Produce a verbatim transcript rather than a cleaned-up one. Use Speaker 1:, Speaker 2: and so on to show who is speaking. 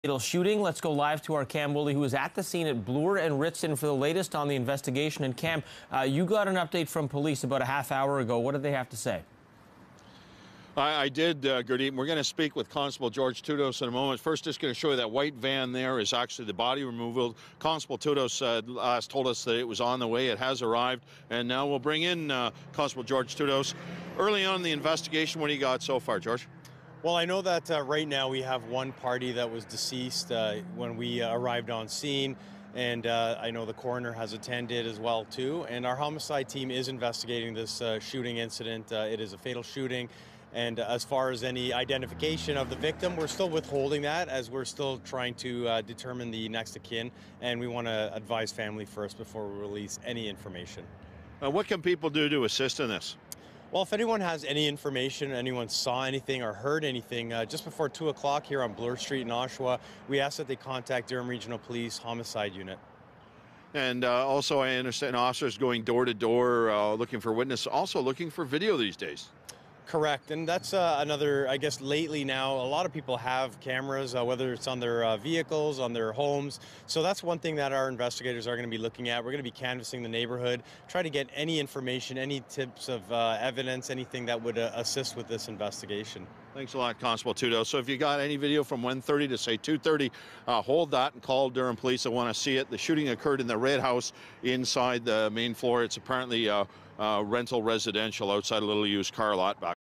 Speaker 1: Fatal shooting. Let's go live to our Cam Woolley, who was at the scene at Bloor and Ritson for the latest on the investigation. And Cam, uh, you got an update from police about a half hour ago. What did they have to say?
Speaker 2: I, I did, uh, Gurdeep. We're going to speak with Constable George Tudos in a moment. First, just going to show you that white van there is actually the body removal. Constable Tudos uh, last told us that it was on the way. It has arrived. And now we'll bring in uh, Constable George Tudos. Early on in the investigation, what do you got so far, George?
Speaker 3: Well, I know that uh, right now we have one party that was deceased uh, when we uh, arrived on scene, and uh, I know the coroner has attended as well too. And our homicide team is investigating this uh, shooting incident. Uh, it is a fatal shooting, and uh, as far as any identification of the victim, we're still withholding that as we're still trying to uh, determine the next of kin, and we want to advise family first before we release any information.
Speaker 2: Uh, what can people do to assist in this?
Speaker 3: Well, if anyone has any information, anyone saw anything or heard anything, uh, just before two o'clock here on Bloor Street in Oshawa, we ask that they contact Durham Regional Police Homicide Unit.
Speaker 2: And uh, also, I understand officers going door to door uh, looking for witness, also looking for video these days.
Speaker 3: Correct, and that's uh, another, I guess lately now, a lot of people have cameras, uh, whether it's on their uh, vehicles, on their homes. So that's one thing that our investigators are going to be looking at. We're going to be canvassing the neighborhood, try to get any information, any tips of uh, evidence, anything that would uh, assist with this investigation.
Speaker 2: Thanks a lot, Constable Tudos. So if you got any video from one thirty to say two thirty, uh, hold that and call Durham Police. I want to see it. The shooting occurred in the Red House inside the main floor. It's apparently uh, uh, rental residential outside a little used car lot back